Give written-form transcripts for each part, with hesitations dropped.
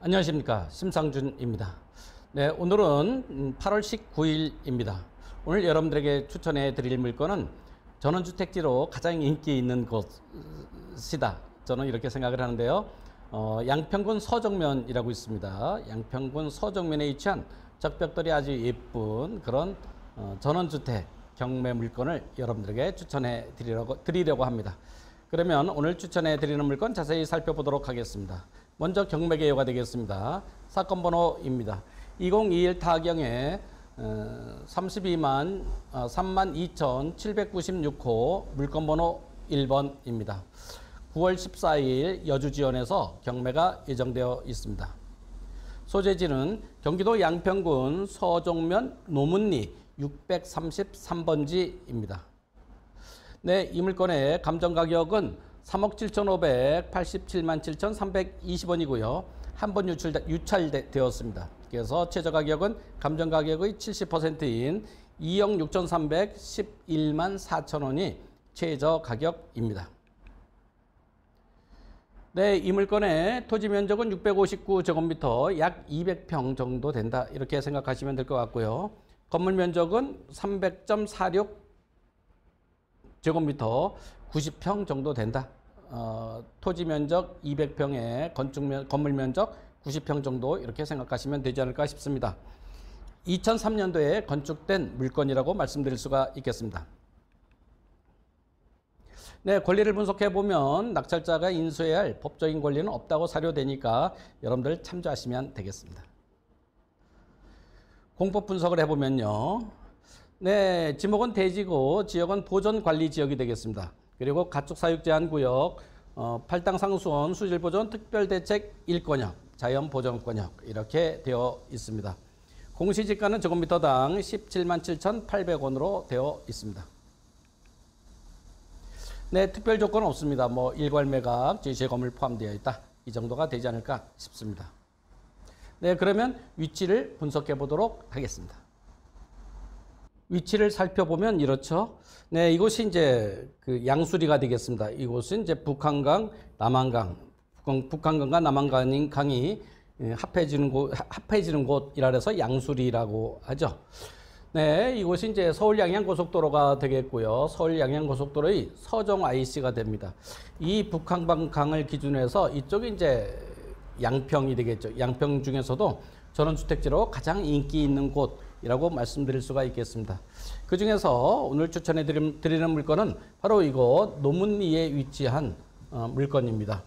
안녕하십니까, 심상준입니다. 네, 오늘은 8월 19일입니다. 오늘 여러분들에게 추천해 드릴 물건은 전원주택지로 가장 인기 있는 곳이다, 저는 이렇게 생각을 하는데요. 양평군 서정면이라고 있습니다. 양평군 서정면에 위치한 적벽돌이 아주 예쁜 그런 전원주택 경매 물건을 여러분들에게 추천해 드리려고 합니다. 그러면 오늘 추천해 드리는 물건 자세히 살펴보도록 하겠습니다. 먼저 경매 개요가 되겠습니다. 사건 번호입니다. 2021 타경에 322796호 물건 번호 1번입니다. 9월 14일 여주지원에서 경매가 예정되어 있습니다. 소재지는 경기도 양평군 서정면 노문리 633번지입니다. 네, 이 물건의 감정가격은 3억 7,587만 7,320원이고요. 한 번 유찰되었습니다. 그래서 최저가격은 감정가격의 70%인 2억 6,311만 4천원이 최저가격입니다. 네, 이 물건의 토지 면적은 659제곱미터, 약 200평 정도 된다, 이렇게 생각하시면 될 것 같고요. 건물 면적은 300.46제곱미터, 90평 정도 된다. 토지 면적 200평에 건물 면적 90평 정도, 이렇게 생각하시면 되지 않을까 싶습니다. 2003년도에 건축된 물건이라고 말씀드릴 수가 있겠습니다. 네, 권리를 분석해 보면 낙찰자가 인수해야 할 법적인 권리는 없다고 사료되니까 여러분들 참조하시면 되겠습니다. 공법 분석을 해보면요. 네, 지목은 대지고 지역은 보존관리지역이 되겠습니다. 그리고 가축사육제한구역, 팔당상수원, 수질보존, 특별대책 1권역, 자연보존권역, 이렇게 되어 있습니다. 공시지가는 제곱미터당 17만 7,800원으로 되어 있습니다. 네, 특별 조건은 없습니다. 일괄매각, 제시건물 포함되어 있다, 이 정도가 되지 않을까 싶습니다. 네, 그러면 위치를 분석해 보도록 하겠습니다. 위치를 살펴보면 이렇죠. 네, 이곳이 이제 그 양수리가 되겠습니다. 이곳은 이제 북한강, 남한강, 북한강과 남한강이 합해지는 곳이라 해서 양수리라고 하죠. 네, 이곳이 이제 서울 양양고속도로가 되겠고요. 서울 양양고속도로의 서정 IC가 됩니다. 이 북한강을 기준으로 해서 이쪽이 이제 양평이 되겠죠. 양평 중에서도 전원주택지로 가장 인기 있는 곳이라고 말씀드릴 수가 있겠습니다. 그 중에서 오늘 추천해 드리는 물건은 바로 이곳 노문리에 위치한 물건입니다.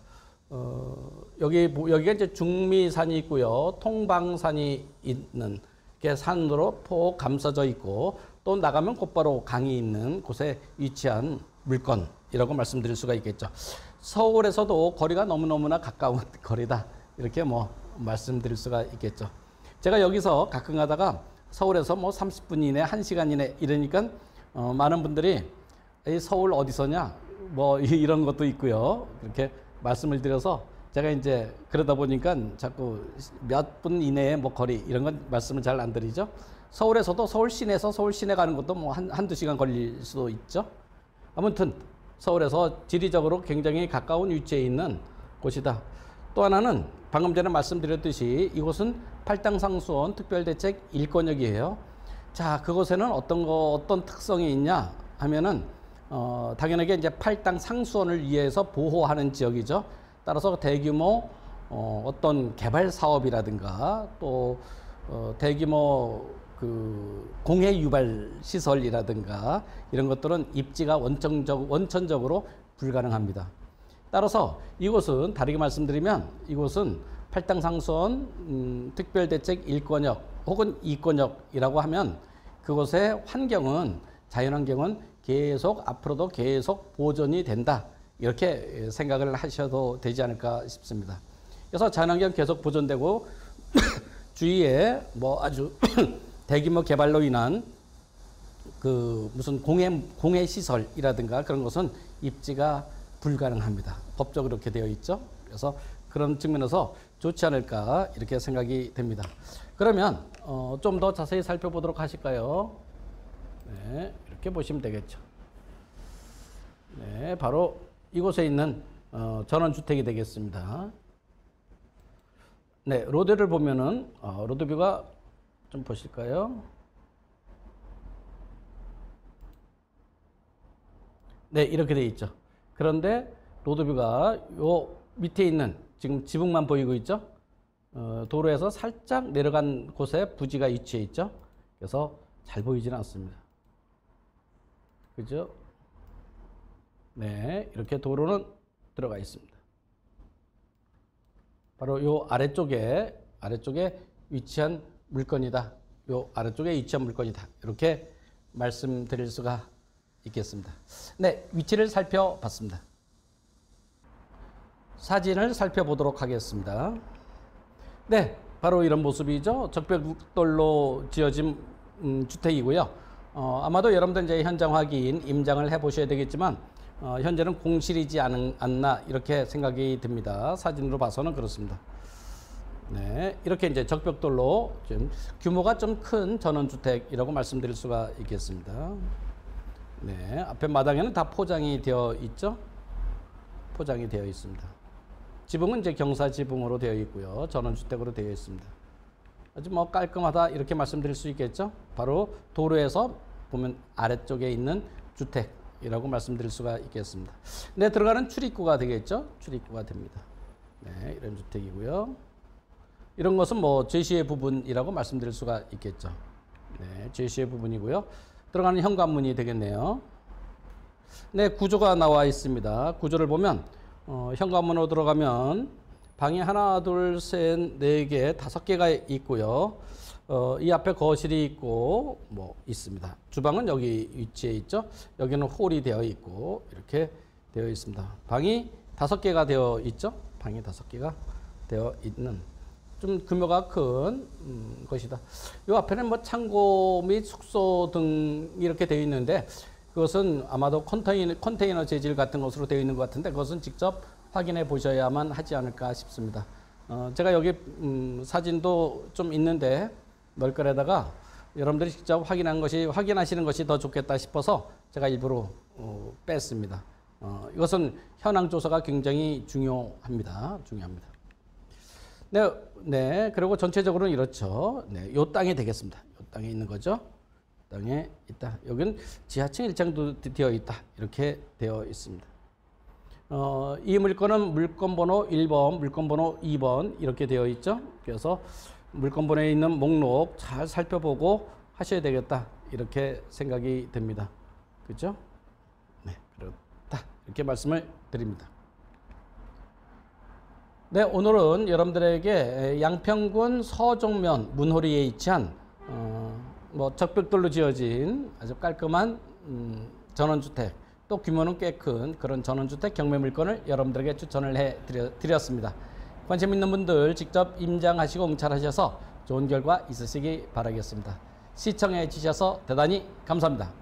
여기가 이제 중미산이 있고요. 통방산이 있는 산으로 폭 감싸져 있고, 또 나가면 곧바로 강이 있는 곳에 위치한 물건이라고 말씀드릴 수가 있겠죠. 서울에서도 거리가 너무너무나 가까운 거리다, 이렇게 말씀드릴 수가 있겠죠. 제가 여기서 가끔 가다가 서울에서 30분 이내, 1시간 이내 이러니까 많은 분들이 서울 어디서냐 이런 것도 있고요. 그렇게 말씀을 드려서 제가 이제 그러다 보니까 자꾸 몇 분 이내에 거리 이런 건 말씀을 잘 안 드리죠. 서울에서도 서울 시내에서 서울 시내 가는 것도 한두 시간 걸릴 수도 있죠. 아무튼 서울에서 지리적으로 굉장히 가까운 위치에 있는 곳이다. 또 하나는 방금 전에 말씀드렸듯이 이곳은 팔당상수원 특별대책 1권역이에요. 자, 그곳에는 어떤 특성이 있냐 하면은 당연하게 이제 팔당상수원을 위해서 보호하는 지역이죠. 따라서 대규모 어떤 개발 사업이라든가 또 대규모 그 공해 유발 시설이라든가 이런 것들은 입지가 원천적으로 불가능합니다. 따라서 이곳은 다르게 말씀드리면 이곳은 팔당상수원 특별대책 1권역 혹은 2권역이라고 하면 그곳의 자연환경은 계속 앞으로도 계속 보존이 된다, 이렇게 생각을 하셔도 되지 않을까 싶습니다. 그래서 자연환경 계속 보존되고 주위에 아주 대규모 개발로 인한 그 무슨 공해 시설이라든가 그런 것은 입지가 불가능합니다. 법적으로 그렇게 되어 있죠. 그래서 그런 측면에서 좋지 않을까, 이렇게 생각이 됩니다. 그러면 좀 더 자세히 살펴보도록 하실까요? 네, 이렇게 보시면 되겠죠. 네, 바로 이곳에 있는 전원주택이 되겠습니다. 네, 로드를 보면은 로드뷰가 좀 보실까요? 네, 이렇게 돼 있죠. 그런데 로드뷰가 요 밑에 있는 지금 지붕만 보이고 있죠. 도로에서 살짝 내려간 곳에 부지가 위치해 있죠. 그래서 잘 보이지는 않습니다. 그죠? 네, 이렇게 도로는 들어가 있습니다. 바로 요 아래쪽에 위치한 물건이다. 요 아래쪽에 위치한 물건이다. 이렇게 말씀드릴 수가 있겠습니다. 네, 위치를 살펴봤습니다. 사진을 살펴보도록 하겠습니다. 네, 바로 이런 모습이죠. 적벽돌로 지어진 주택이고요. 아마도 여러분들 이제 현장 확인, 임장을 해보셔야 되겠지만 현재는 공실이지 않나 이렇게 생각이 듭니다. 사진으로 봐서는 그렇습니다. 네, 이렇게 이제 적벽돌로 좀 규모가 좀 큰 전원주택이라고 말씀드릴 수가 있겠습니다. 네, 앞에 마당에는 다 포장이 되어 있죠. 포장이 되어 있습니다. 지붕은 이제 경사 지붕으로 되어 있고요. 전원주택으로 되어 있습니다. 아주 뭐 깔끔하다 이렇게 말씀드릴 수 있겠죠. 바로 도로에서 보면 아래쪽에 있는 주택이라고 말씀드릴 수가 있겠습니다. 네, 들어가는 출입구가 되겠죠. 출입구가 됩니다. 네, 이런 주택이고요. 이런 것은 뭐 제시의 부분이라고 말씀드릴 수가 있겠죠. 네, 제시의 부분이고요. 들어가는 현관문이 되겠네요. 네, 구조가 나와 있습니다. 구조를 보면 현관문으로 들어가면 방이 하나, 둘, 셋, 네 개, 5개가 있고요. 이 앞에 거실이 있고 뭐 있습니다. 주방은 여기 위치에 있죠. 여기는 홀이 되어 있고 이렇게 되어 있습니다. 방이 5개가 되어 있죠. 방이 5개가 되어 있는 좀 규모가 큰 것이다. 이 앞에는 뭐 창고 및 숙소 등 이렇게 되어 있는데 그것은 아마도 컨테이너 재질 같은 것으로 되어 있는 것 같은데 그것은 직접 확인해 보셔야만 하지 않을까 싶습니다. 제가 여기 사진도 좀 있는데 널걸에다가 여러분들이 직접 확인하시는 것이 더 좋겠다 싶어서 제가 일부러 뺐습니다. 이것은 현황 조사가 굉장히 중요합니다. 네, 그리고 전체적으로는 이렇죠. 네, 요 땅이 되겠습니다. 요 땅에 있는 거죠. 땅에 있다. 여기는 지하층 1층도 되어 있다. 이렇게 되어 있습니다. 이 물건은 물건 번호 1번, 물건 번호 2번 이렇게 되어 있죠. 그래서 물건 번호에 있는 목록 잘 살펴보고 하셔야 되겠다. 이렇게 생각이 듭니다. 그렇죠? 네, 그렇다. 이렇게 말씀을 드립니다. 네, 오늘은 여러분들에게 양평군 서종면 문호리에 위치한 뭐 적벽돌로 지어진 아주 깔끔한 전원주택, 또 규모는 꽤 큰 그런 전원주택 경매 물건을 여러분들에게 추천을 해 드렸습니다. 관심 있는 분들 직접 임장하시고 응찰하셔서 좋은 결과 있으시기 바라겠습니다. 시청해 주셔서 대단히 감사합니다.